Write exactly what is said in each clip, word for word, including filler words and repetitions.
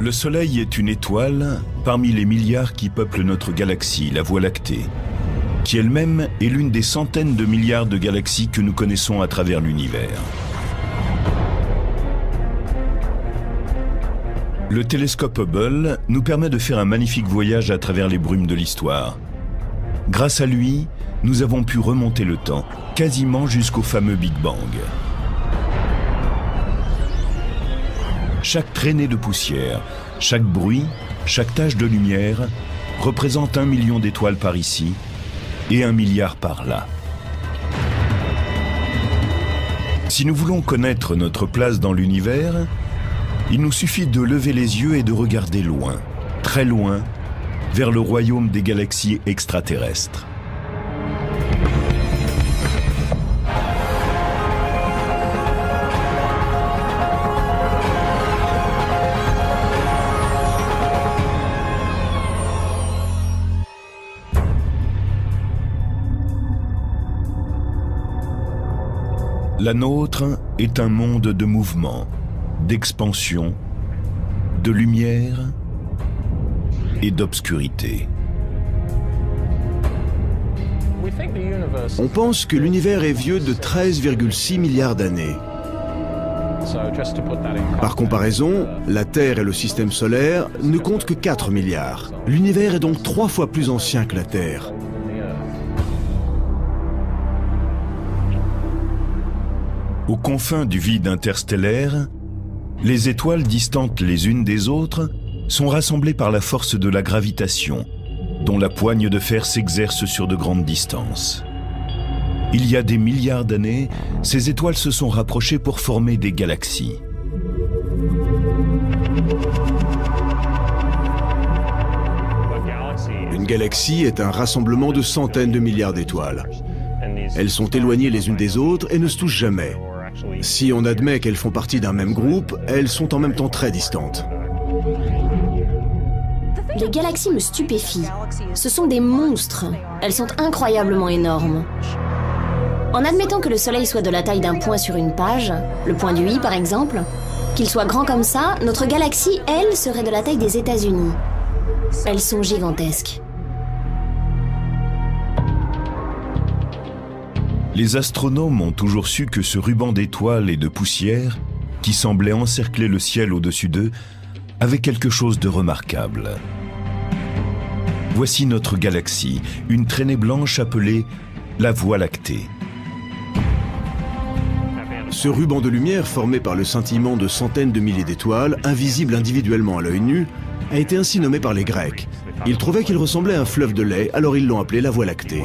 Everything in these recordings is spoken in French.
Le Soleil est une étoile parmi les milliards qui peuplent notre galaxie, la Voie lactée, qui elle-même est l'une des centaines de milliards de galaxies que nous connaissons à travers l'univers. Le télescope Hubble nous permet de faire un magnifique voyage à travers les brumes de l'histoire. Grâce à lui, nous avons pu remonter le temps, quasiment jusqu'au fameux Big Bang. Chaque traînée de poussière, chaque bruit, chaque tache de lumière représente un million d'étoiles par ici et un milliard par là. Si nous voulons connaître notre place dans l'univers, il nous suffit de lever les yeux et de regarder loin, très loin, vers le royaume des galaxies extraterrestres. La nôtre est un monde de mouvement, d'expansion, de lumière et d'obscurité. On pense que l'univers est vieux de treize virgule six milliards d'années. Par comparaison, la Terre et le système solaire ne comptent que quatre milliards. L'univers est donc trois fois plus ancien que la Terre. Aux confins du vide interstellaire, les étoiles distantes les unes des autres sont rassemblées par la force de la gravitation, dont la poigne de fer s'exerce sur de grandes distances. Il y a des milliards d'années, ces étoiles se sont rapprochées pour former des galaxies. Une galaxie est un rassemblement de centaines de milliards d'étoiles. Elles sont éloignées les unes des autres et ne se touchent jamais. Si on admet qu'elles font partie d'un même groupe, elles sont en même temps très distantes. Les galaxies me stupéfient. Ce sont des monstres. Elles sont incroyablement énormes. En admettant que le Soleil soit de la taille d'un point sur une page, le point du i par exemple, qu'il soit grand comme ça, notre galaxie, elle, serait de la taille des États-Unis. Elles sont gigantesques. Les astronomes ont toujours su que ce ruban d'étoiles et de poussière, qui semblait encercler le ciel au-dessus d'eux, avait quelque chose de remarquable. Voici notre galaxie, une traînée blanche appelée la Voie lactée. Ce ruban de lumière formé par le scintillement de centaines de milliers d'étoiles, invisible individuellement à l'œil nu, a été ainsi nommé par les Grecs. Ils trouvaient qu'il ressemblait à un fleuve de lait, alors ils l'ont appelé la Voie lactée.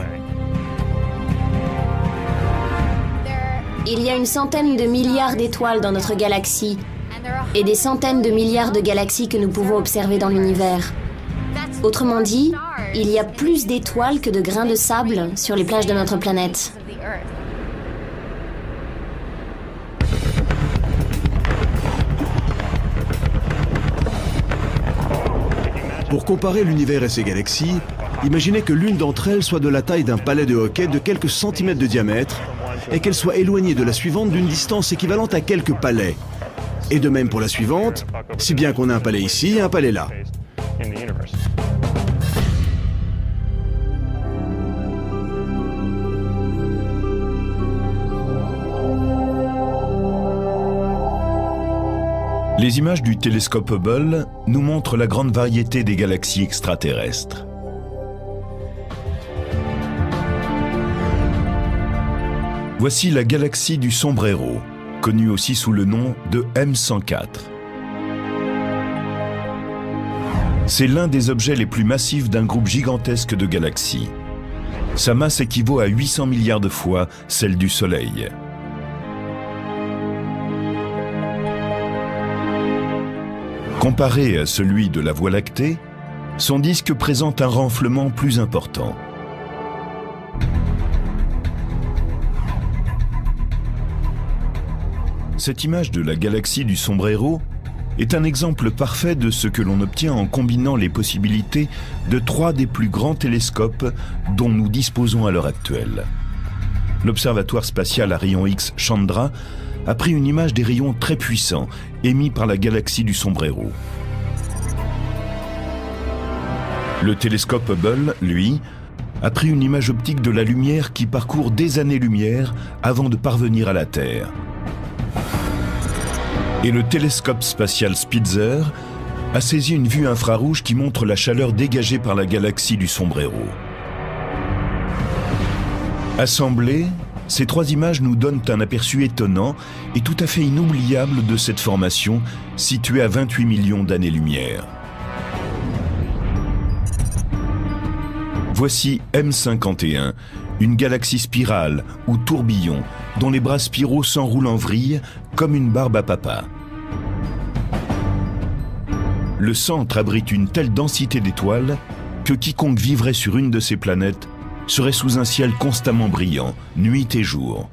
Il y a une centaine de milliards d'étoiles dans notre galaxie et des centaines de milliards de galaxies que nous pouvons observer dans l'univers. Autrement dit, il y a plus d'étoiles que de grains de sable sur les plages de notre planète. Pour comparer l'univers et ses galaxies, imaginez que l'une d'entre elles soit de la taille d'un palais de hockey de quelques centimètres de diamètre et qu'elle soit éloignée de la suivante d'une distance équivalente à quelques palais. Et de même pour la suivante, si bien qu'on a un palais ici et un palais là. Les images du télescope Hubble nous montrent la grande variété des galaxies extraterrestres. Voici la galaxie du Sombrero, connue aussi sous le nom de M cent quatre. C'est l'un des objets les plus massifs d'un groupe gigantesque de galaxies. Sa masse équivaut à huit cents milliards de fois celle du Soleil. Comparé à celui de la Voie lactée, son disque présente un renflement plus important. Cette image de la galaxie du Sombrero est un exemple parfait de ce que l'on obtient en combinant les possibilités de trois des plus grands télescopes dont nous disposons à l'heure actuelle. L'Observatoire spatial à rayons X Chandra a pris une image des rayons très puissants émis par la galaxie du Sombrero. Le télescope Hubble, lui, a pris une image optique de la lumière qui parcourt des années-lumière avant de parvenir à la Terre. Et le télescope spatial Spitzer a saisi une vue infrarouge qui montre la chaleur dégagée par la galaxie du sombrero. Assemblées, ces trois images nous donnent un aperçu étonnant et tout à fait inoubliable de cette formation située à vingt-huit millions d'années-lumière. Voici M cinquante et un, une galaxie spirale ou tourbillon dont les bras spiraux s'enroulent en vrille comme une barbe à papa. Le centre abrite une telle densité d'étoiles que quiconque vivrait sur une de ces planètes serait sous un ciel constamment brillant, nuit et jour.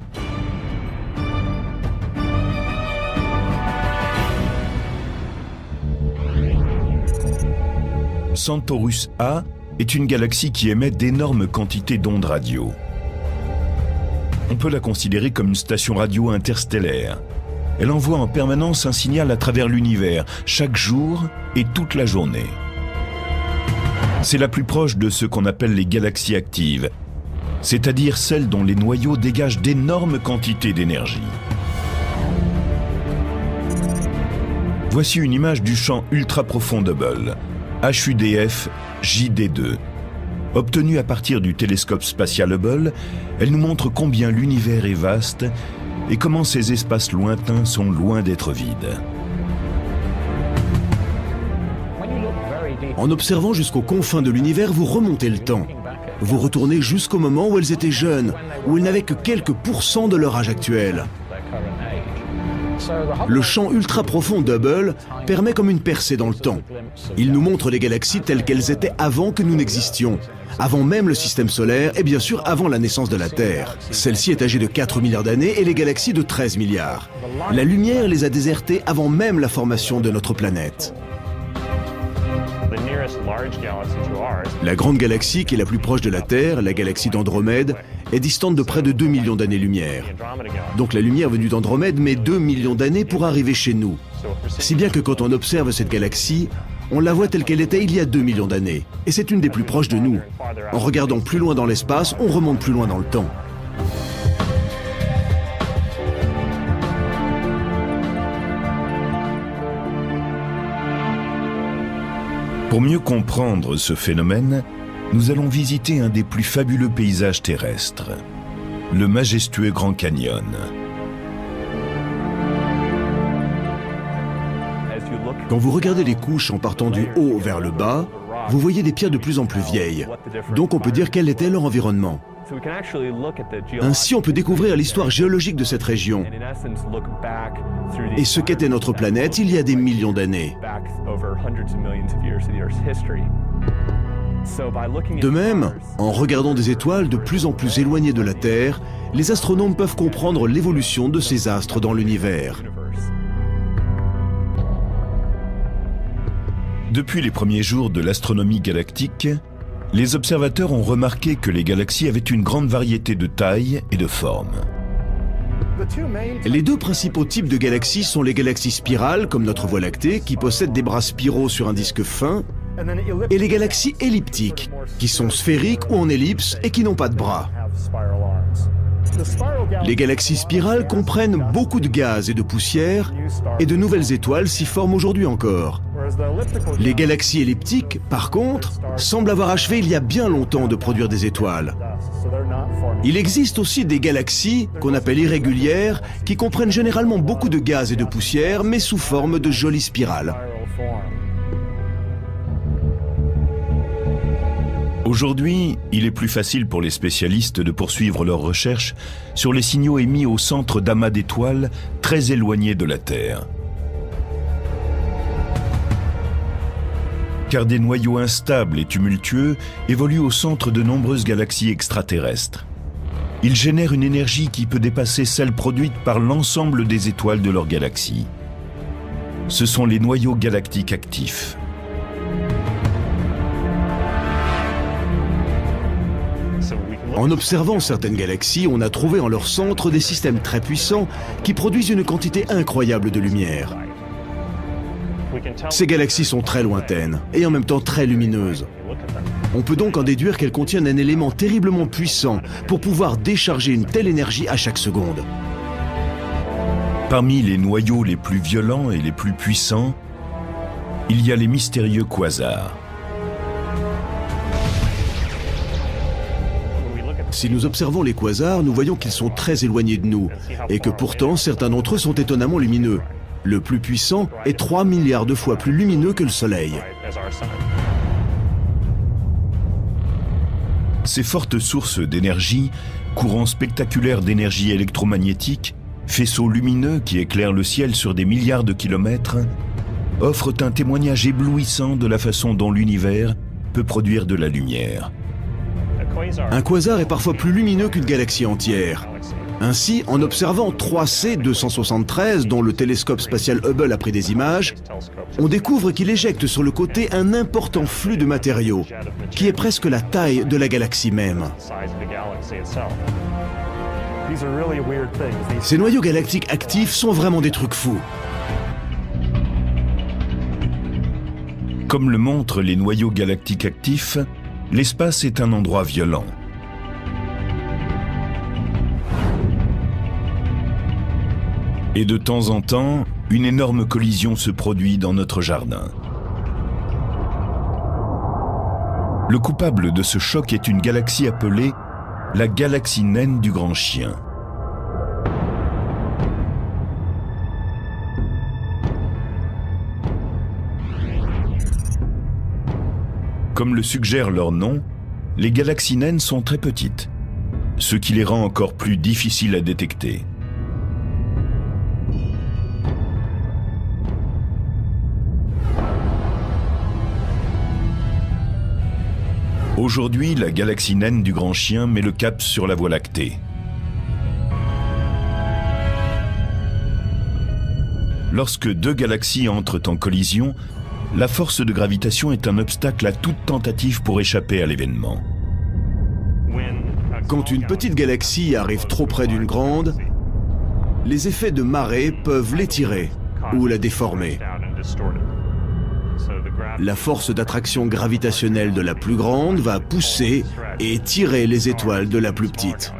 Centaurus A est une galaxie qui émet d'énormes quantités d'ondes radio. On peut la considérer comme une station radio interstellaire. Elle envoie en permanence un signal à travers l'univers, chaque jour et toute la journée. C'est la plus proche de ce qu'on appelle les galaxies actives, c'est-à-dire celles dont les noyaux dégagent d'énormes quantités d'énergie. Voici une image du champ ultra-profond d'Hubble, H U D F J D deux. Obtenue à partir du télescope spatial Hubble, elle nous montre combien l'univers est vaste et comment ces espaces lointains sont loin d'être vides. En observant jusqu'aux confins de l'univers, vous remontez le temps. Vous retournez jusqu'au moment où elles étaient jeunes, où elles n'avaient que quelques pourcents de leur âge actuel. Le champ ultra profond d'Hubble permet comme une percée dans le temps. Il nous montre les galaxies telles qu'elles étaient avant que nous n'existions, avant même le système solaire et bien sûr avant la naissance de la Terre. Celle-ci est âgée de quatre milliards d'années et les galaxies de treize milliards. La lumière les a désertées avant même la formation de notre planète. La grande galaxie qui est la plus proche de la Terre, la galaxie d'Andromède, est distante de près de deux millions d'années-lumière. Donc la lumière venue d'Andromède met deux millions d'années pour arriver chez nous. Si bien que quand on observe cette galaxie, on la voit telle qu'elle était il y a deux millions d'années. Et c'est une des plus proches de nous. En regardant plus loin dans l'espace, on remonte plus loin dans le temps. Pour mieux comprendre ce phénomène, nous allons visiter un des plus fabuleux paysages terrestres, le majestueux Grand Canyon. Quand vous regardez les couches en partant du haut vers le bas, vous voyez des pierres de plus en plus vieilles. Donc on peut dire quel était leur environnement. Ainsi, on peut découvrir l'histoire géologique de cette région et ce qu'était notre planète il y a des millions d'années. De même, en regardant des étoiles de plus en plus éloignées de la Terre, les astronomes peuvent comprendre l'évolution de ces astres dans l'univers. Depuis les premiers jours de l'astronomie galactique, les observateurs ont remarqué que les galaxies avaient une grande variété de tailles et de formes. Les deux principaux types de galaxies sont les galaxies spirales, comme notre Voie lactée, qui possèdent des bras spiraux sur un disque fin, et les galaxies elliptiques, qui sont sphériques ou en ellipse et qui n'ont pas de bras. Les galaxies spirales comprennent beaucoup de gaz et de poussière, et de nouvelles étoiles s'y forment aujourd'hui encore. Les galaxies elliptiques, par contre, semblent avoir achevé il y a bien longtemps de produire des étoiles. Il existe aussi des galaxies, qu'on appelle irrégulières, qui comprennent généralement beaucoup de gaz et de poussière, mais sous forme de jolies spirales. Aujourd'hui, il est plus facile pour les spécialistes de poursuivre leurs recherches sur les signaux émis au centre d'amas d'étoiles très éloignés de la Terre. Car des noyaux instables et tumultueux évoluent au centre de nombreuses galaxies extraterrestres. Ils génèrent une énergie qui peut dépasser celle produite par l'ensemble des étoiles de leur galaxie. Ce sont les noyaux galactiques actifs. En observant certaines galaxies, on a trouvé en leur centre des systèmes très puissants qui produisent une quantité incroyable de lumière. Ces galaxies sont très lointaines et en même temps très lumineuses. On peut donc en déduire qu'elles contiennent un élément terriblement puissant pour pouvoir décharger une telle énergie à chaque seconde. Parmi les noyaux les plus violents et les plus puissants, il y a les mystérieux quasars. Si nous observons les quasars, nous voyons qu'ils sont très éloignés de nous et que pourtant certains d'entre eux sont étonnamment lumineux. Le plus puissant est trois milliards de fois plus lumineux que le Soleil. Ces fortes sources d'énergie, courants spectaculaires d'énergie électromagnétique, faisceaux lumineux qui éclairent le ciel sur des milliards de kilomètres, offrent un témoignage éblouissant de la façon dont l'univers peut produire de la lumière. Un quasar est parfois plus lumineux qu'une galaxie entière. Ainsi, en observant trois C deux cent soixante-treize, dont le télescope spatial Hubble a pris des images, on découvre qu'il éjecte sur le côté un important flux de matériaux, qui est presque la taille de la galaxie même. Ces noyaux galactiques actifs sont vraiment des trucs fous. Comme le montrent les noyaux galactiques actifs, l'espace est un endroit violent. Et de temps en temps, une énorme collision se produit dans notre jardin. Le coupable de ce choc est une galaxie appelée la galaxie naine du Grand Chien. Comme le suggère leur nom, les galaxies naines sont très petites, ce qui les rend encore plus difficiles à détecter. Aujourd'hui, la galaxie naine du Grand Chien met le cap sur la Voie lactée. Lorsque deux galaxies entrent en collision, la force de gravitation est un obstacle à toute tentative pour échapper à l'événement. Quand une petite galaxie arrive trop près d'une grande, les effets de marée peuvent l'étirer ou la déformer. La force d'attraction gravitationnelle de la plus grande va pousser et tirer les étoiles de la plus petite.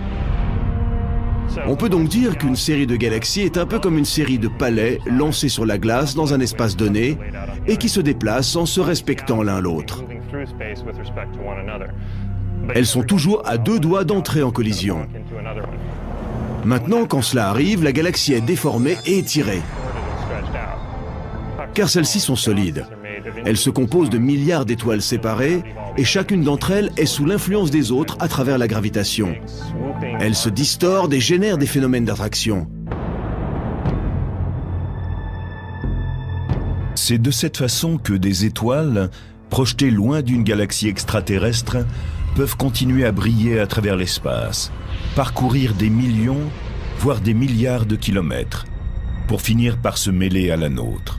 On peut donc dire qu'une série de galaxies est un peu comme une série de palets lancés sur la glace dans un espace donné et qui se déplacent en se respectant l'un l'autre. Elles sont toujours à deux doigts d'entrer en collision. Maintenant, quand cela arrive, la galaxie est déformée et étirée. Car celles-ci sont solides. Elles se composent de milliards d'étoiles séparées et chacune d'entre elles est sous l'influence des autres à travers la gravitation. Elles se distordent et génèrent des phénomènes d'attraction. C'est de cette façon que des étoiles, projetées loin d'une galaxie extraterrestre, peuvent continuer à briller à travers l'espace, parcourir des millions, voire des milliards de kilomètres, pour finir par se mêler à la nôtre.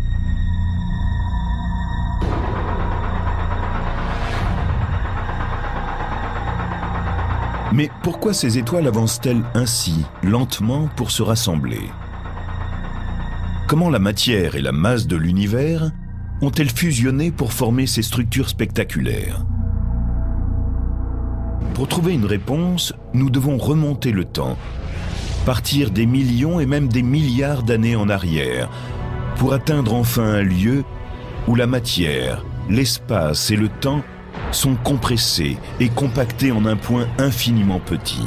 Mais pourquoi ces étoiles avancent-elles ainsi, lentement, pour se rassembler? Comment la matière et la masse de l'univers ont-elles fusionné pour former ces structures spectaculaires? Pour trouver une réponse, nous devons remonter le temps, partir des millions et même des milliards d'années en arrière, pour atteindre enfin un lieu où la matière, l'espace et le temps sont compressés et compactés en un point infiniment petit.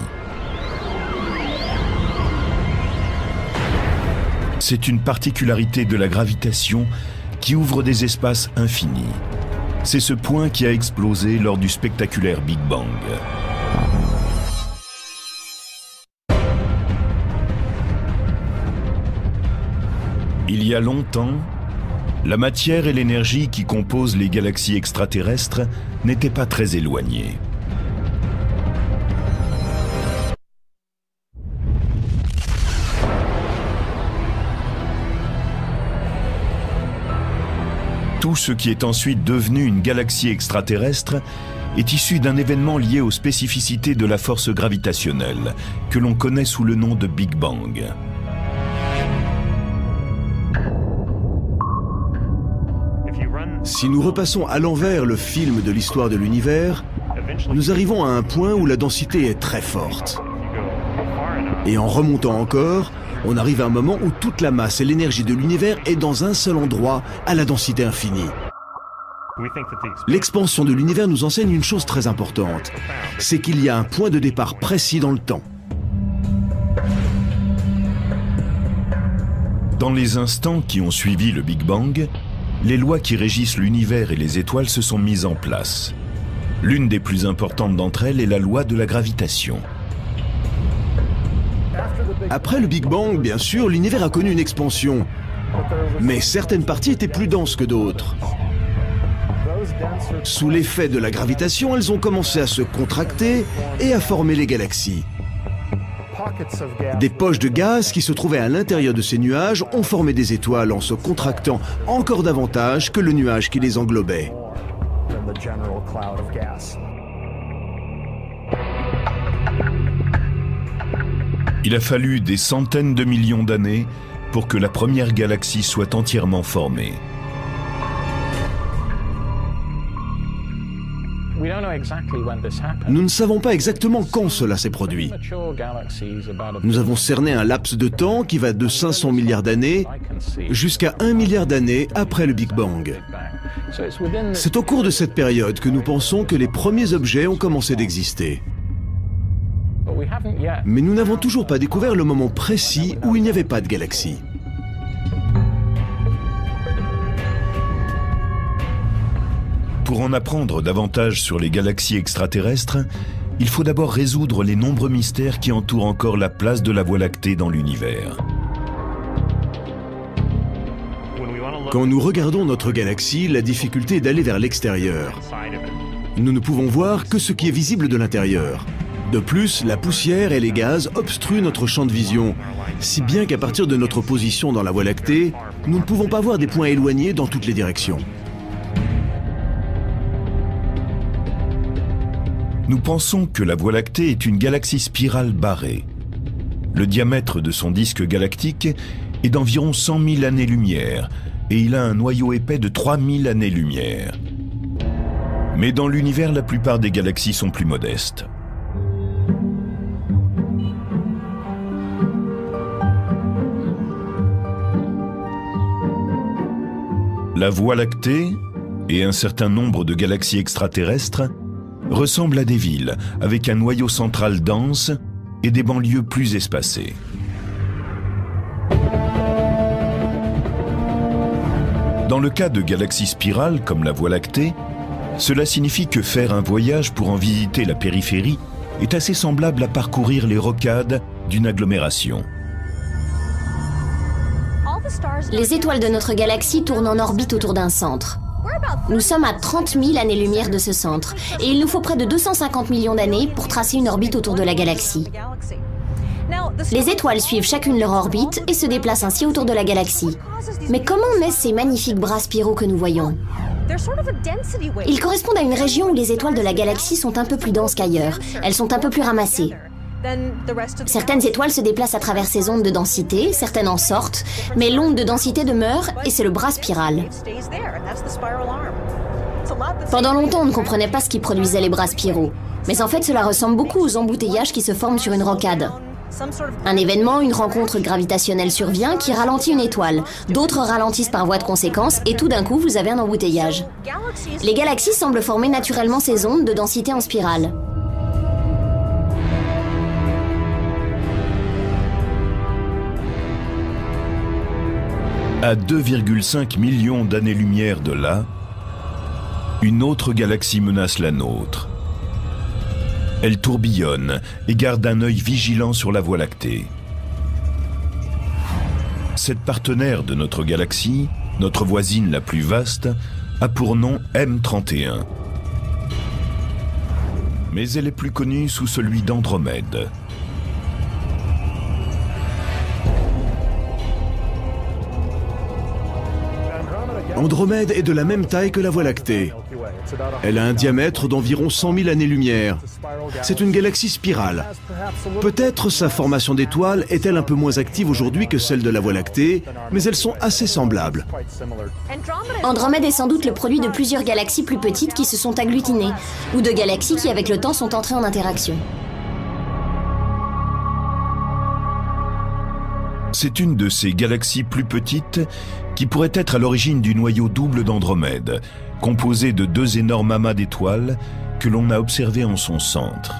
C'est une particularité de la gravitation qui ouvre des espaces infinis. C'est ce point qui a explosé lors du spectaculaire Big Bang. Il y a longtemps, la matière et l'énergie qui composent les galaxies extraterrestres n'étaient pas très éloignées. Tout ce qui est ensuite devenu une galaxie extraterrestre est issu d'un événement lié aux spécificités de la force gravitationnelle, que l'on connaît sous le nom de Big Bang. Si nous repassons à l'envers le film de l'histoire de l'univers, nous arrivons à un point où la densité est très forte. Et en remontant encore, on arrive à un moment où toute la masse et l'énergie de l'univers est dans un seul endroit, à la densité infinie. L'expansion de l'univers nous enseigne une chose très importante, c'est qu'il y a un point de départ précis dans le temps. Dans les instants qui ont suivi le Big Bang, les lois qui régissent l'univers et les étoiles se sont mises en place. L'une des plus importantes d'entre elles est la loi de la gravitation. Après le Big Bang, bien sûr, l'univers a connu une expansion. Mais certaines parties étaient plus denses que d'autres. Sous l'effet de la gravitation, elles ont commencé à se contracter et à former les galaxies. Des poches de gaz qui se trouvaient à l'intérieur de ces nuages ont formé des étoiles en se contractant encore davantage que le nuage qui les englobait. Il a fallu des centaines de millions d'années pour que la première galaxie soit entièrement formée. Nous ne savons pas exactement quand cela s'est produit. Nous avons cerné un laps de temps qui va de cinq cents milliards d'années jusqu'à un milliard d'années après le Big Bang. C'est au cours de cette période que nous pensons que les premiers objets ont commencé d'exister. Mais nous n'avons toujours pas découvert le moment précis où il n'y avait pas de galaxie. Pour en apprendre davantage sur les galaxies extraterrestres, il faut d'abord résoudre les nombreux mystères qui entourent encore la place de la Voie lactée dans l'univers. Quand nous regardons notre galaxie, la difficulté est d'aller vers l'extérieur. Nous ne pouvons voir que ce qui est visible de l'intérieur. De plus, la poussière et les gaz obstruent notre champ de vision, si bien qu'à partir de notre position dans la Voie lactée, nous ne pouvons pas voir des points éloignés dans toutes les directions. Nous pensons que la Voie lactée est une galaxie spirale barrée. Le diamètre de son disque galactique est d'environ cent mille années-lumière et il a un noyau épais de trois mille années-lumière. Mais dans l'univers, la plupart des galaxies sont plus modestes. La Voie lactée et un certain nombre de galaxies extraterrestres ressemblent à des villes avec un noyau central dense et des banlieues plus espacées. Dans le cas de galaxies spirales comme la Voie lactée, cela signifie que faire un voyage pour en visiter la périphérie est assez semblable à parcourir les rocades d'une agglomération. Les étoiles de notre galaxie tournent en orbite autour d'un centre. Nous sommes à trente mille années-lumière de ce centre, et il nous faut près de deux cent cinquante millions d'années pour tracer une orbite autour de la galaxie. Les étoiles suivent chacune leur orbite et se déplacent ainsi autour de la galaxie. Mais comment naissent ces magnifiques bras spiraux que nous voyons? Ils correspondent à une région où les étoiles de la galaxie sont un peu plus denses qu'ailleurs. Elles sont un peu plus ramassées. Certaines étoiles se déplacent à travers ces ondes de densité, certaines en sortent, mais l'onde de densité demeure et c'est le bras spiral. Pendant longtemps, on ne comprenait pas ce qui produisait les bras spiraux. Mais en fait, cela ressemble beaucoup aux embouteillages qui se forment sur une rocade. Un événement, une rencontre gravitationnelle survient qui ralentit une étoile. D'autres ralentissent par voie de conséquence et tout d'un coup, vous avez un embouteillage. Les galaxies semblent former naturellement ces ondes de densité en spirale. À deux virgule cinq millions d'années-lumière de là, une autre galaxie menace la nôtre. Elle tourbillonne et garde un œil vigilant sur la Voie lactée. Cette partenaire de notre galaxie, notre voisine la plus vaste, a pour nom M trente et un. Mais elle est plus connue sous celui d'Andromède. Andromède est de la même taille que la Voie lactée. Elle a un diamètre d'environ cent mille années-lumière. C'est une galaxie spirale. Peut-être sa formation d'étoiles est-elle un peu moins active aujourd'hui que celle de la Voie lactée, mais elles sont assez semblables. Andromède est sans doute le produit de plusieurs galaxies plus petites qui se sont agglutinées, ou de galaxies qui avec le temps sont entrées en interaction. C'est une de ces galaxies plus petites qui pourrait être à l'origine du noyau double d'Andromède, composé de deux énormes amas d'étoiles que l'on a observés en son centre.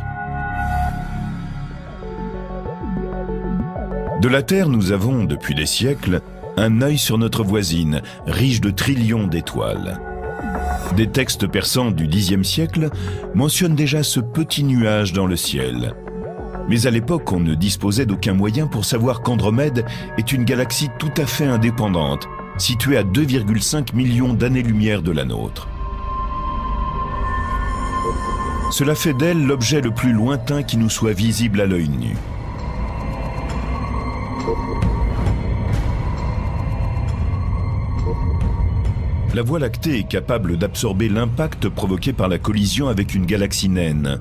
De la Terre, nous avons, depuis des siècles, un œil sur notre voisine, riche de trillions d'étoiles. Des textes persans du dixième siècle mentionnent déjà ce petit nuage dans le ciel. Mais à l'époque, on ne disposait d'aucun moyen pour savoir qu'Andromède est une galaxie tout à fait indépendante, située à deux virgule cinq millions d'années-lumière de la nôtre. Cela fait d'elle l'objet le plus lointain qui nous soit visible à l'œil nu. La Voie lactée est capable d'absorber l'impact provoqué par la collision avec une galaxie naine.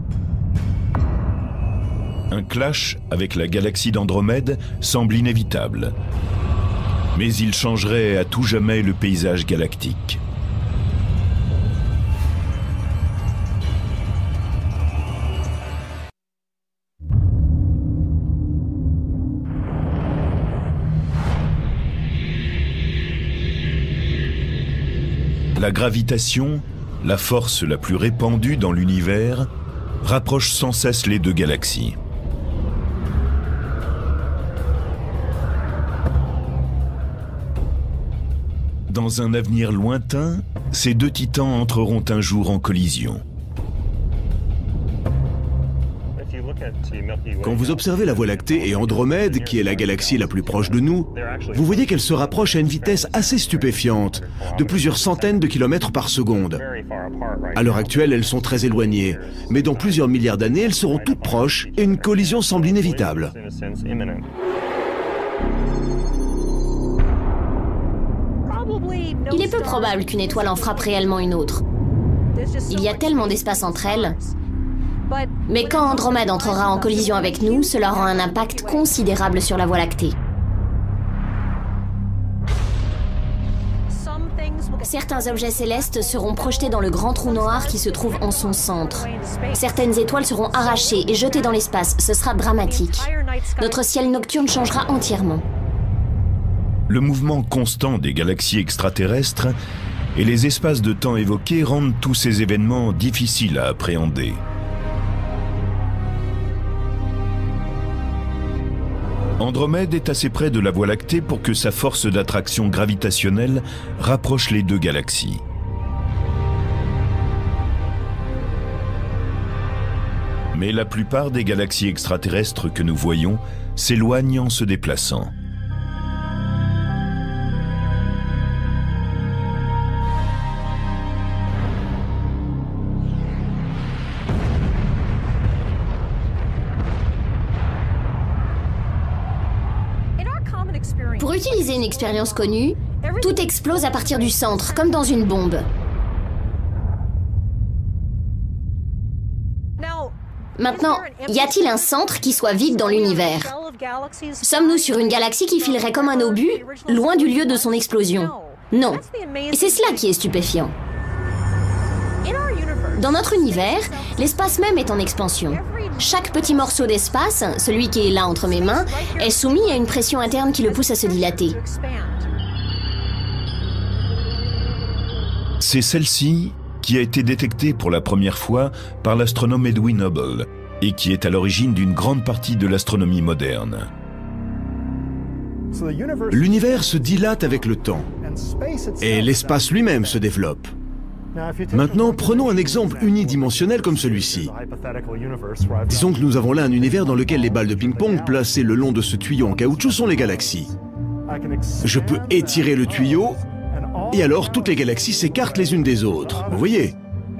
Un clash avec la galaxie d'Andromède semble inévitable. Mais il changerait à tout jamais le paysage galactique. La gravitation, la force la plus répandue dans l'univers, rapproche sans cesse les deux galaxies. Dans un avenir lointain, ces deux titans entreront un jour en collision. Quand vous observez la Voie lactée et Andromède, qui est la galaxie la plus proche de nous, vous voyez qu'elles se rapprochent à une vitesse assez stupéfiante, de plusieurs centaines de kilomètres par seconde. À l'heure actuelle, elles sont très éloignées, mais dans plusieurs milliards d'années, elles seront toutes proches et une collision semble inévitable. Il est peu probable qu'une étoile en frappe réellement une autre. Il y a tellement d'espace entre elles. Mais quand Andromède entrera en collision avec nous, cela aura un impact considérable sur la Voie lactée. Certains objets célestes seront projetés dans le grand trou noir qui se trouve en son centre. Certaines étoiles seront arrachées et jetées dans l'espace. Ce sera dramatique. Notre ciel nocturne changera entièrement. Le mouvement constant des galaxies extraterrestres et les espaces de temps évoqués rendent tous ces événements difficiles à appréhender. Andromède est assez près de la Voie lactée pour que sa force d'attraction gravitationnelle rapproche les deux galaxies. Mais la plupart des galaxies extraterrestres que nous voyons s'éloignent en se déplaçant. Pour utiliser une expérience connue, tout explose à partir du centre, comme dans une bombe. Maintenant, y a-t-il un centre qui soit vide dans l'univers? Sommes-nous sur une galaxie qui filerait comme un obus, loin du lieu de son explosion? Non. Et c'est cela qui est stupéfiant. Dans notre univers, l'espace même est en expansion. Chaque petit morceau d'espace, celui qui est là entre mes mains, est soumis à une pression interne qui le pousse à se dilater. C'est celle-ci qui a été détectée pour la première fois par l'astronome Edwin Hubble et qui est à l'origine d'une grande partie de l'astronomie moderne. L'univers se dilate avec le temps et l'espace lui-même se développe. Maintenant, prenons un exemple unidimensionnel comme celui-ci. Disons que nous avons là un univers dans lequel les balles de ping-pong placées le long de ce tuyau en caoutchouc sont les galaxies. Je peux étirer le tuyau, et alors toutes les galaxies s'écartent les unes des autres. Vous voyez?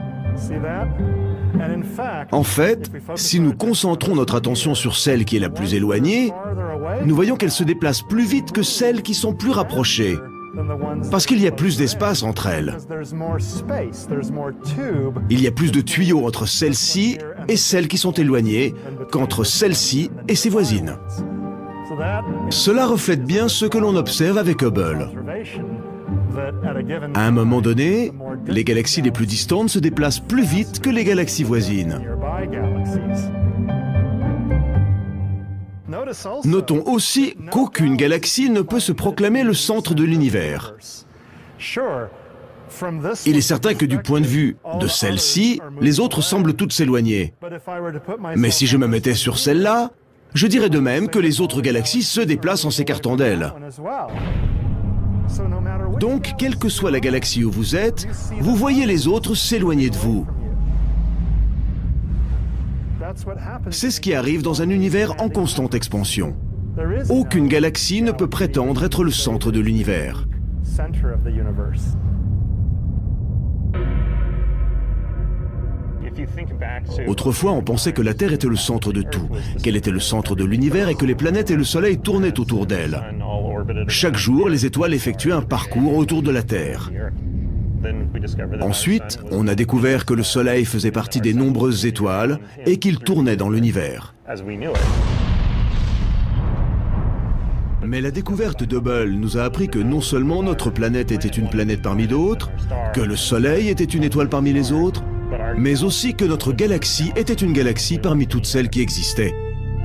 En fait, si nous concentrons notre attention sur celle qui est la plus éloignée, nous voyons qu'elles se déplacent plus vite que celles qui sont plus rapprochées. Parce qu'il y a plus d'espace entre elles. Il y a plus de tuyaux entre celles-ci et celles qui sont éloignées qu'entre celles-ci et ses voisines. Cela reflète bien ce que l'on observe avec Hubble. À un moment donné, les galaxies les plus distantes se déplacent plus vite que les galaxies voisines. Notons aussi qu'aucune galaxie ne peut se proclamer le centre de l'univers. Il est certain que du point de vue de celle-ci, les autres semblent toutes s'éloigner. Mais si je me mettais sur celle-là, je dirais de même que les autres galaxies se déplacent en s'écartant d'elle. Donc, quelle que soit la galaxie où vous êtes, vous voyez les autres s'éloigner de vous. C'est ce qui arrive dans un univers en constante expansion. Aucune galaxie ne peut prétendre être le centre de l'univers. Autrefois, on pensait que la Terre était le centre de tout, qu'elle était le centre de l'univers et que les planètes et le Soleil tournaient autour d'elle. Chaque jour, les étoiles effectuaient un parcours autour de la Terre. Ensuite, on a découvert que le Soleil faisait partie des nombreuses étoiles et qu'il tournait dans l'univers. Mais la découverte d'Hubble nous a appris que non seulement notre planète était une planète parmi d'autres, que le Soleil était une étoile parmi les autres, mais aussi que notre galaxie était une galaxie parmi toutes celles qui existaient.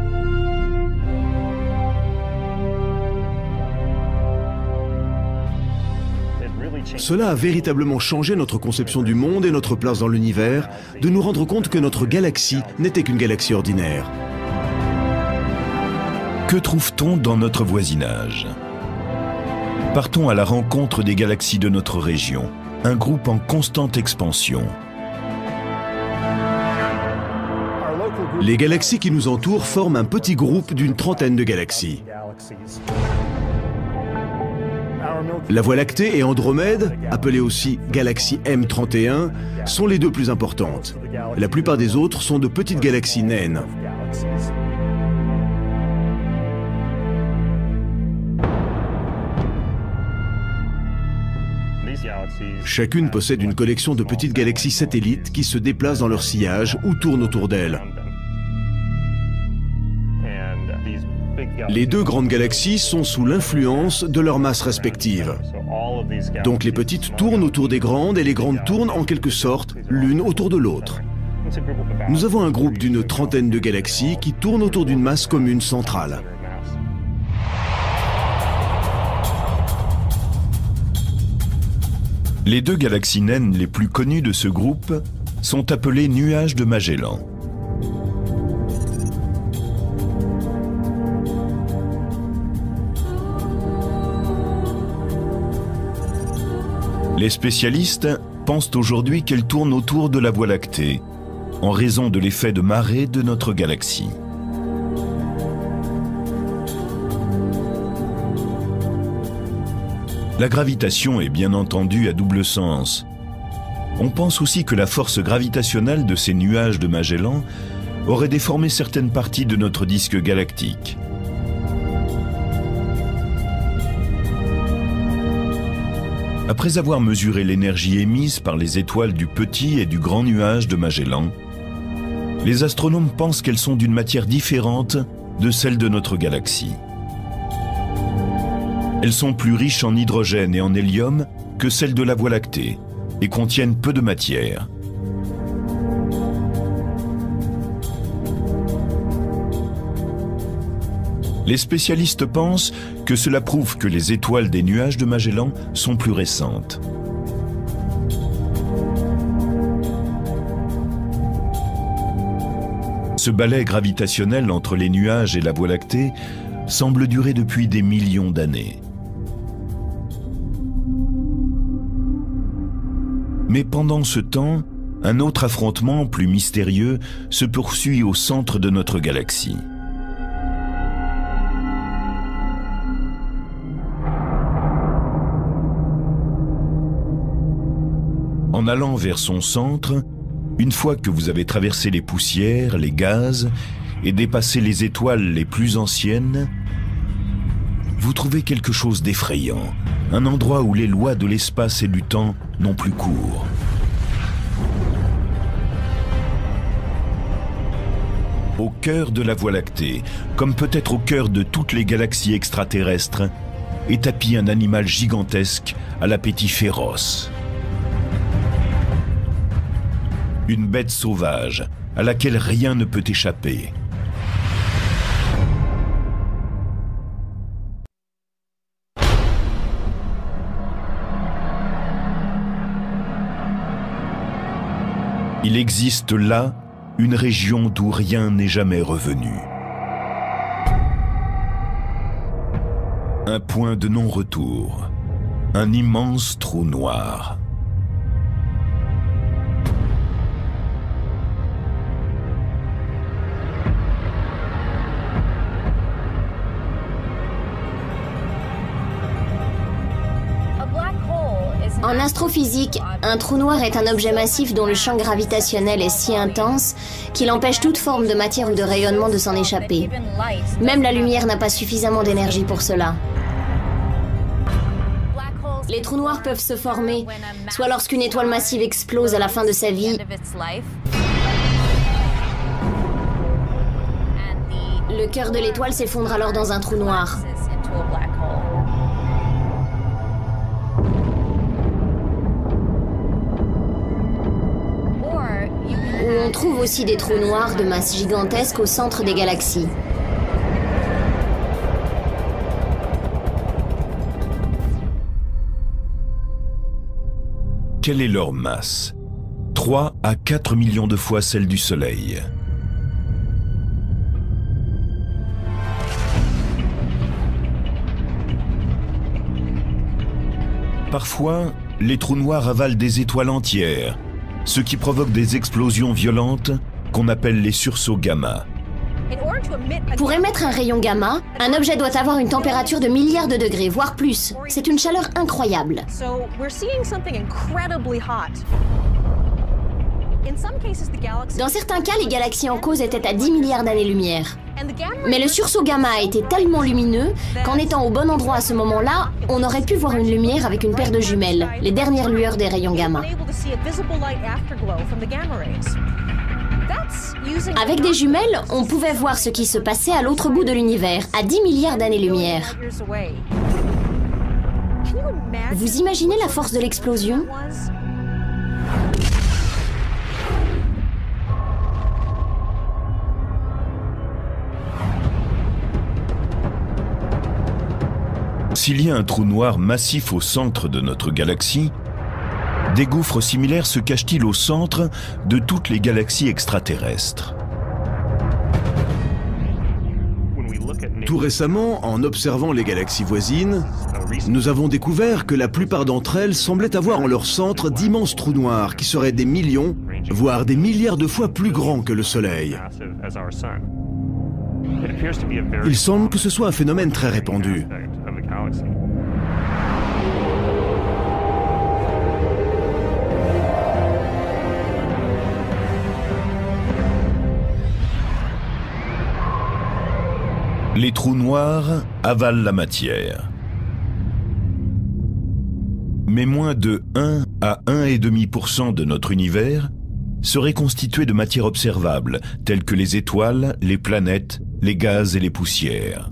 Cela a véritablement changé notre conception du monde et notre place dans l'univers, de nous rendre compte que notre galaxie n'était qu'une galaxie ordinaire. Que trouve-t-on dans notre voisinage? Partons à la rencontre des galaxies de notre région, un groupe en constante expansion. Les galaxies qui nous entourent forment un petit groupe d'une trentaine de galaxies. La Voie lactée et Andromède, appelées aussi galaxie M trente et un, sont les deux plus importantes. La plupart des autres sont de petites galaxies naines. Chacune possède une collection de petites galaxies satellites qui se déplacent dans leur sillage ou tournent autour d'elles. Les deux grandes galaxies sont sous l'influence de leurs masses respectives. Donc les petites tournent autour des grandes et les grandes tournent en quelque sorte l'une autour de l'autre. Nous avons un groupe d'une trentaine de galaxies qui tournent autour d'une masse commune centrale. Les deux galaxies naines les plus connues de ce groupe sont appelées nuages de Magellan. Les spécialistes pensent aujourd'hui qu'elles tournent autour de la Voie lactée, en raison de l'effet de marée de notre galaxie. La gravitation est bien entendu à double sens. On pense aussi que la force gravitationnelle de ces nuages de Magellan aurait déformé certaines parties de notre disque galactique. Après avoir mesuré l'énergie émise par les étoiles du petit et du grand nuage de Magellan, les astronomes pensent qu'elles sont d'une matière différente de celle de notre galaxie. Elles sont plus riches en hydrogène et en hélium que celles de la Voie lactée et contiennent peu de matière. Les spécialistes pensent que cela prouve que les étoiles des nuages de Magellan sont plus récentes. Ce balai gravitationnel entre les nuages et la Voie lactée semble durer depuis des millions d'années. Mais pendant ce temps, un autre affrontement plus mystérieux se poursuit au centre de notre galaxie. En allant vers son centre, une fois que vous avez traversé les poussières, les gaz et dépassé les étoiles les plus anciennes, vous trouvez quelque chose d'effrayant, un endroit où les lois de l'espace et du temps n'ont plus cours. Au cœur de la Voie lactée, comme peut-être au cœur de toutes les galaxies extraterrestres, est tapi un animal gigantesque à l'appétit féroce. Une bête sauvage à laquelle rien ne peut échapper. Il existe là une région d'où rien n'est jamais revenu. Un point de non-retour, un immense trou noir. En astrophysique, un trou noir est un objet massif dont le champ gravitationnel est si intense qu'il empêche toute forme de matière ou de rayonnement de s'en échapper. Même la lumière n'a pas suffisamment d'énergie pour cela. Les trous noirs peuvent se former, soit lorsqu'une étoile massive explose à la fin de sa vie, le cœur de l'étoile s'effondre alors dans un trou noir. Où on trouve aussi des trous noirs de masse gigantesque au centre des galaxies. Quelle est leur masse? trois à quatre millions de fois celle du Soleil. Parfois, les trous noirs avalent des étoiles entières, ce qui provoque des explosions violentes qu'on appelle les sursauts gamma. Pour émettre un rayon gamma, un objet doit avoir une température de milliards de degrés, voire plus. C'est une chaleur incroyable. Dans certains cas, les galaxies en cause étaient à dix milliards d'années-lumière. Mais le sursaut gamma a été tellement lumineux qu'en étant au bon endroit à ce moment-là, on aurait pu voir une lumière avec une paire de jumelles, les dernières lueurs des rayons gamma. Avec des jumelles, on pouvait voir ce qui se passait à l'autre bout de l'univers, à dix milliards d'années-lumière. Vous imaginez la force de l'explosion ? S'il y a un trou noir massif au centre de notre galaxie, des gouffres similaires se cachent-ils au centre de toutes les galaxies extraterrestres? Tout récemment, en observant les galaxies voisines, nous avons découvert que la plupart d'entre elles semblaient avoir en leur centre d'immenses trous noirs qui seraient des millions, voire des milliards de fois plus grands que le Soleil. Il semble que ce soit un phénomène très répandu. Les trous noirs avalent la matière. Mais moins de un à un virgule cinq pour cent de notre univers serait constitué de matière observable, telles que les étoiles, les planètes, les gaz et les poussières.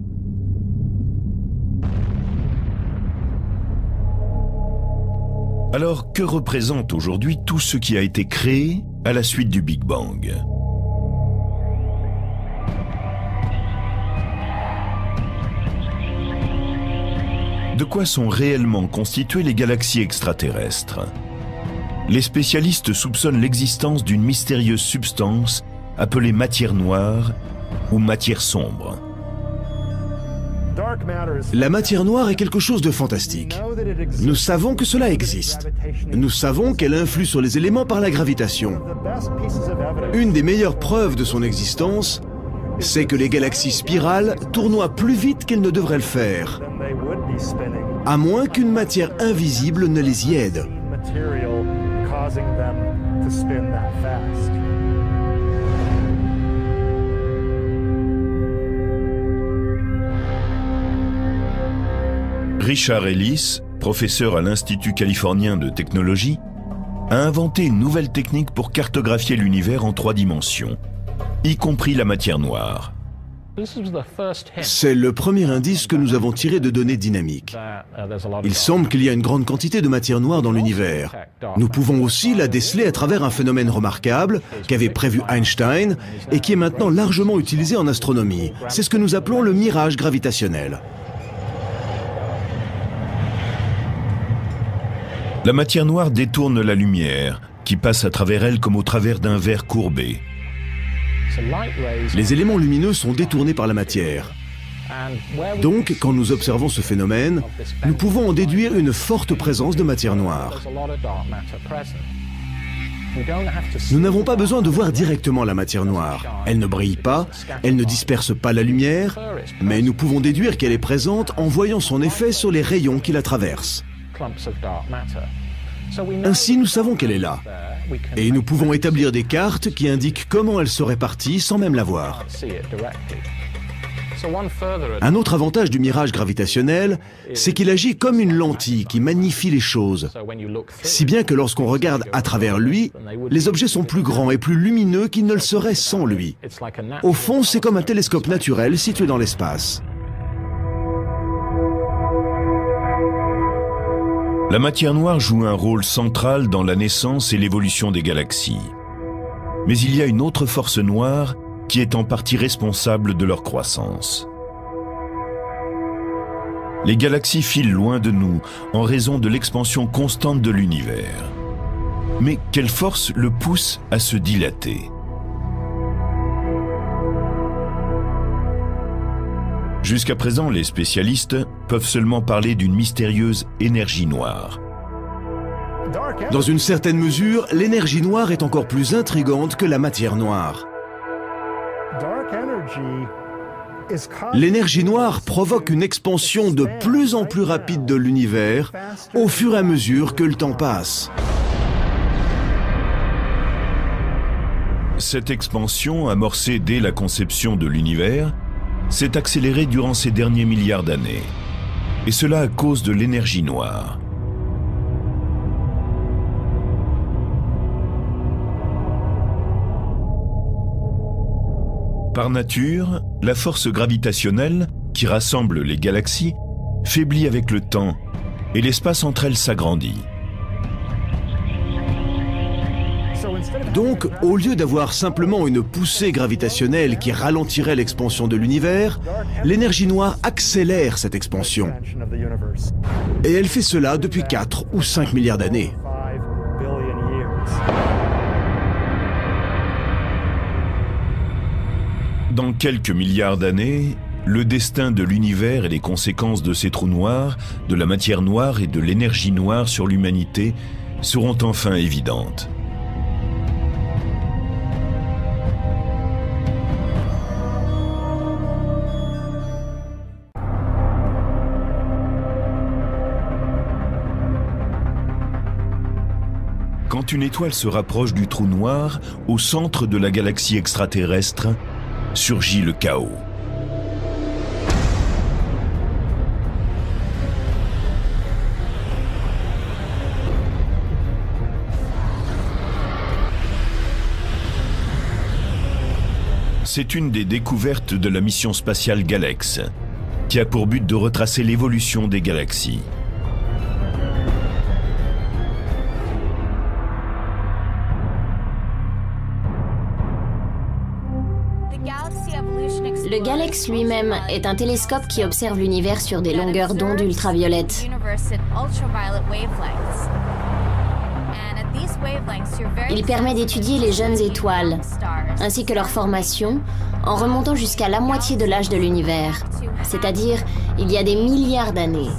Alors, que représente aujourd'hui tout ce qui a été créé à la suite du Big Bang ? De quoi sont réellement constituées les galaxies extraterrestres? Les spécialistes soupçonnent l'existence d'une mystérieuse substance appelée matière noire ou matière sombre. La matière noire est quelque chose de fantastique. Nous savons que cela existe. Nous savons qu'elle influe sur les éléments par la gravitation. Une des meilleures preuves de son existence, c'est que les galaxies spirales tournoient plus vite qu'elles ne devraient le faire, à moins qu'une matière invisible ne les y aide. Richard Ellis, professeur à l'Institut californien de technologie, a inventé une nouvelle technique pour cartographier l'univers en trois dimensions, y compris la matière noire. C'est le premier indice que nous avons tiré de données dynamiques. Il semble qu'il y a une grande quantité de matière noire dans l'univers. Nous pouvons aussi la déceler à travers un phénomène remarquable qu'avait prévu Einstein et qui est maintenant largement utilisé en astronomie. C'est ce que nous appelons le mirage gravitationnel. La matière noire détourne la lumière, qui passe à travers elle comme au travers d'un verre courbé. Les éléments lumineux sont détournés par la matière. Donc, quand nous observons ce phénomène, nous pouvons en déduire une forte présence de matière noire. Nous n'avons pas besoin de voir directement la matière noire. Elle ne brille pas, elle ne disperse pas la lumière, mais nous pouvons déduire qu'elle est présente en voyant son effet sur les rayons qui la traversent. Ainsi, nous savons qu'elle est là. Et nous pouvons établir des cartes qui indiquent comment elle se répartit sans même la voir. Un autre avantage du mirage gravitationnel, c'est qu'il agit comme une lentille qui magnifie les choses. Si bien que lorsqu'on regarde à travers lui, les objets sont plus grands et plus lumineux qu'ils ne le seraient sans lui. Au fond, c'est comme un télescope naturel situé dans l'espace. La matière noire joue un rôle central dans la naissance et l'évolution des galaxies. Mais il y a une autre force noire qui est en partie responsable de leur croissance. Les galaxies filent loin de nous en raison de l'expansion constante de l'univers. Mais quelle force le pousse à se dilater ? Jusqu'à présent, les spécialistes peuvent seulement parler d'une mystérieuse énergie noire. Dans une certaine mesure, l'énergie noire est encore plus intrigante que la matière noire. L'énergie noire provoque une expansion de plus en plus rapide de l'univers au fur et à mesure que le temps passe. Cette expansion, amorcée dès la conception de l'univers, s'est accélérée durant ces derniers milliards d'années. Et cela à cause de l'énergie noire. Par nature, la force gravitationnelle, qui rassemble les galaxies, faiblit avec le temps et l'espace entre elles s'agrandit. Donc, au lieu d'avoir simplement une poussée gravitationnelle qui ralentirait l'expansion de l'univers, l'énergie noire accélère cette expansion. Et elle fait cela depuis quatre ou cinq milliards d'années. Dans quelques milliards d'années, le destin de l'univers et les conséquences de ces trous noirs, de la matière noire et de l'énergie noire sur l'humanité seront enfin évidentes. Quand une étoile se rapproche du trou noir, au centre de la galaxie extraterrestre, surgit le chaos. C'est une des découvertes de la mission spatiale Galex, qui a pour but de retracer l'évolution des galaxies. Le Galex lui-même est un télescope qui observe l'univers sur des longueurs d'onde ultraviolettes. Il permet d'étudier les jeunes étoiles, ainsi que leur formation, en remontant jusqu'à la moitié de l'âge de l'univers, c'est-à-dire il y a des milliards d'années.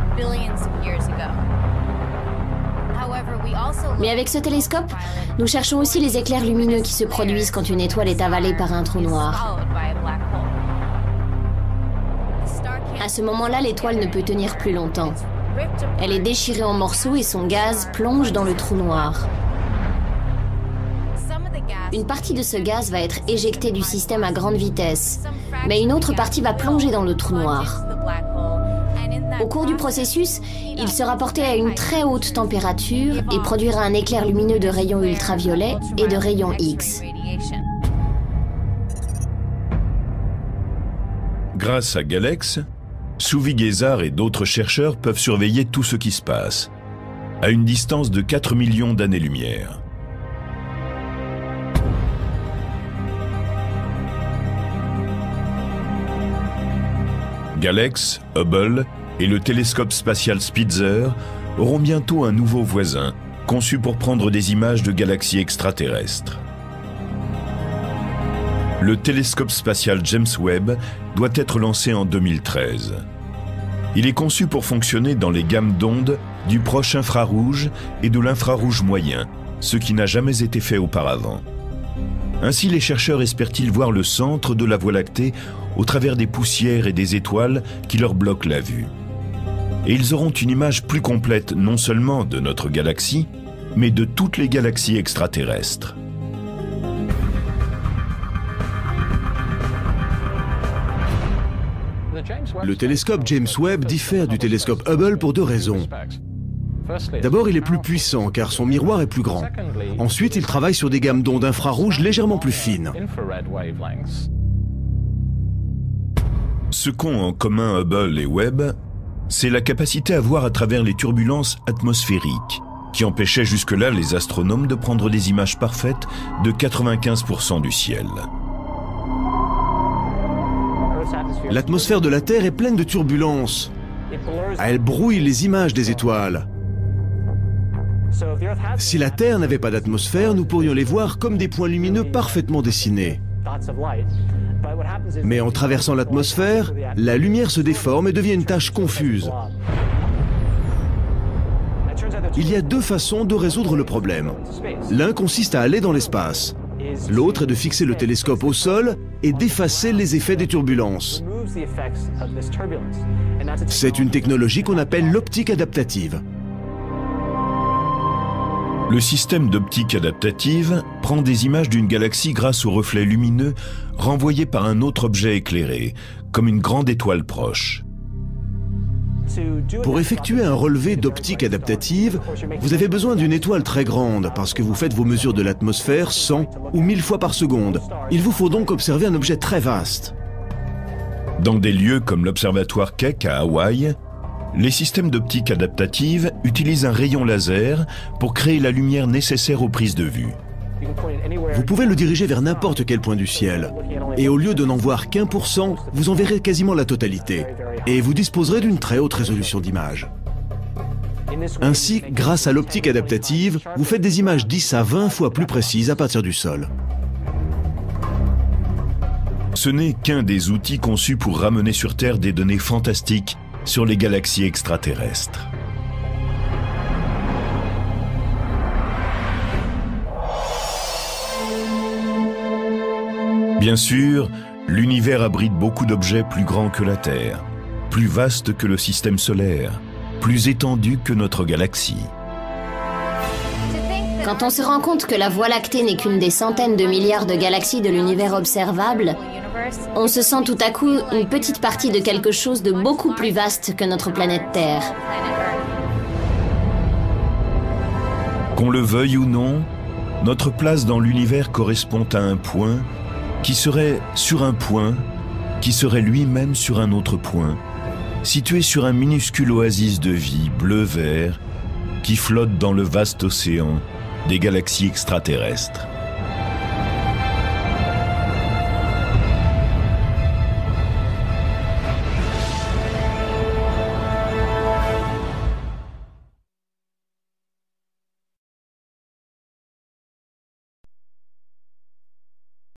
Mais avec ce télescope, nous cherchons aussi les éclairs lumineux qui se produisent quand une étoile est avalée par un trou noir. À ce moment-là, l'étoile ne peut tenir plus longtemps. Elle est déchirée en morceaux et son gaz plonge dans le trou noir. Une partie de ce gaz va être éjectée du système à grande vitesse, mais une autre partie va plonger dans le trou noir. Au cours du processus, il sera porté à une très haute température et produira un éclair lumineux de rayons ultraviolets et de rayons X. Grâce à Galex, Suvi Guézard et d'autres chercheurs peuvent surveiller tout ce qui se passe, à une distance de quatre millions d'années-lumière. Galex, Hubble et le télescope spatial Spitzer auront bientôt un nouveau voisin, conçu pour prendre des images de galaxies extraterrestres. Le télescope spatial James Webb doit être lancé en deux mille treize. Il est conçu pour fonctionner dans les gammes d'ondes du proche infrarouge et de l'infrarouge moyen, ce qui n'a jamais été fait auparavant. Ainsi, les chercheurs espèrent-ils voir le centre de la Voie lactée au travers des poussières et des étoiles qui leur bloquent la vue. Et ils auront une image plus complète non seulement de notre galaxie, mais de toutes les galaxies extraterrestres. Le télescope James Webb diffère du télescope Hubble pour deux raisons. D'abord, il est plus puissant car son miroir est plus grand. Ensuite, il travaille sur des gammes d'ondes infrarouges légèrement plus fines. Ce qu'ont en commun Hubble et Webb, c'est la capacité à voir à travers les turbulences atmosphériques, qui empêchaient jusque-là les astronomes de prendre des images parfaites de quatre-vingt-quinze pour cent du ciel. L'atmosphère de la Terre est pleine de turbulences. Elle brouille les images des étoiles. Si la Terre n'avait pas d'atmosphère, nous pourrions les voir comme des points lumineux parfaitement dessinés. Mais en traversant l'atmosphère, la lumière se déforme et devient une tache confuse. Il y a deux façons de résoudre le problème. L'un consiste à aller dans l'espace. L'autre est de fixer le télescope au sol et d'effacer les effets des turbulences. C'est une technologie qu'on appelle l'optique adaptative. Le système d'optique adaptative prend des images d'une galaxie grâce aux reflets lumineux renvoyés par un autre objet éclairé, comme une grande étoile proche. Pour effectuer un relevé d'optique adaptative, vous avez besoin d'une étoile très grande parce que vous faites vos mesures de l'atmosphère cent ou mille fois par seconde. Il vous faut donc observer un objet très vaste. Dans des lieux comme l'observatoire Keck à Hawaï, les systèmes d'optique adaptative utilisent un rayon laser pour créer la lumière nécessaire aux prises de vue. Vous pouvez le diriger vers n'importe quel point du ciel. Et au lieu de n'en voir qu'un pour cent, vous en verrez quasiment la totalité. Et vous disposerez d'une très haute résolution d'image. Ainsi, grâce à l'optique adaptative, vous faites des images dix à vingt fois plus précises à partir du sol. Ce n'est qu'un des outils conçus pour ramener sur Terre des données fantastiques sur les galaxies extraterrestres. Bien sûr, l'univers abrite beaucoup d'objets plus grands que la Terre, plus vastes que le système solaire, plus étendus que notre galaxie. Quand on se rend compte que la Voie lactée n'est qu'une des centaines de milliards de galaxies de l'univers observable, on se sent tout à coup une petite partie de quelque chose de beaucoup plus vaste que notre planète Terre. Qu'on le veuille ou non, notre place dans l'univers correspond à un point qui serait sur un point, qui serait lui-même sur un autre point, situé sur un minuscule oasis de vie bleu-vert qui flotte dans le vaste océan des galaxies extraterrestres.